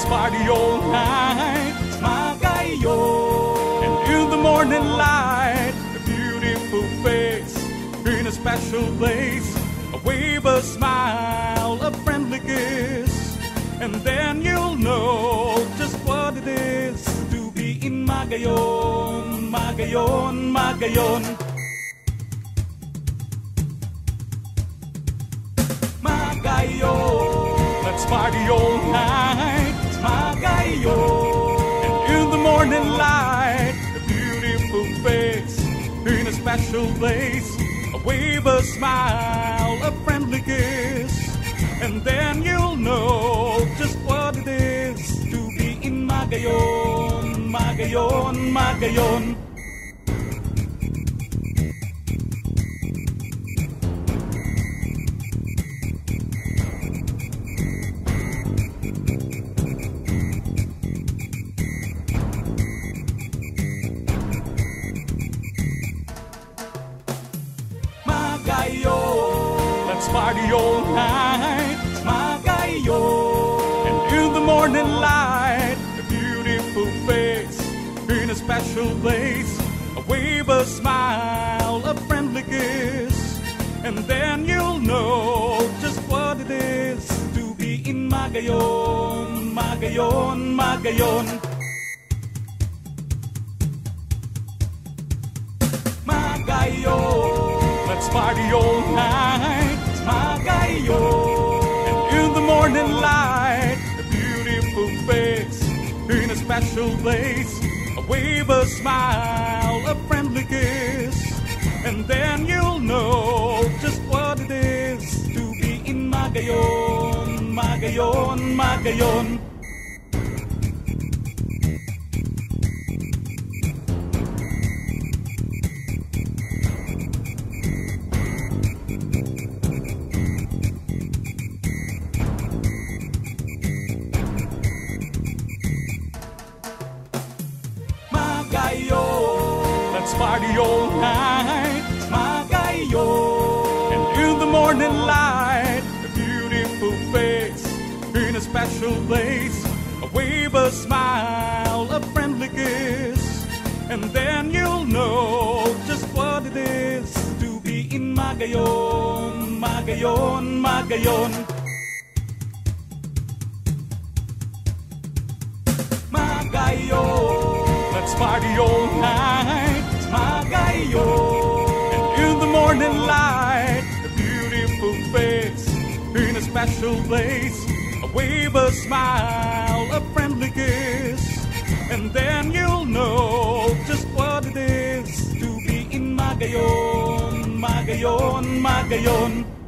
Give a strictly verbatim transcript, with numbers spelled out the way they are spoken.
party all night, magayon. And in the morning light, a beautiful face in a special place, a wave, a smile, a friendly kiss, and then you'll know just what it is to be in Magayon, Magayon, Magayon. Magayon, let's party all night, Magayon. And in the morning light, a beautiful face in a special place, a wave, a smile, a friendly kiss, and then you'll know just what it is to be in Magayon, Magayon, Magayon. Magayon, let's party all night, Magayon. And in the morning light, a beautiful face in a special place, a wave, a smile, a friendly kiss, and then you'll know just what it is to be in Magayon, Magayon, Magayon. Magayon, let's party all night, Magayon. And in the morning light, a beautiful face in a special place, a wave, a smile, a friendly kiss, and then you'll know just what it is to be in Magayon, Magayon, Magayon. Magayon, let's party all night, Magayon. And in the morning light, a beautiful face in a special place, a wave, a smile, a friendly kiss, and then you'll know just what it is to be in Magayon, Magayon, Magayon. Magayon, let's party all night, Magayon. And in the morning light, a beautiful face in a special place, a wave, a smile, a friendly kiss, and then you'll know just what it is to be in Magayon, Magayon, Magayon.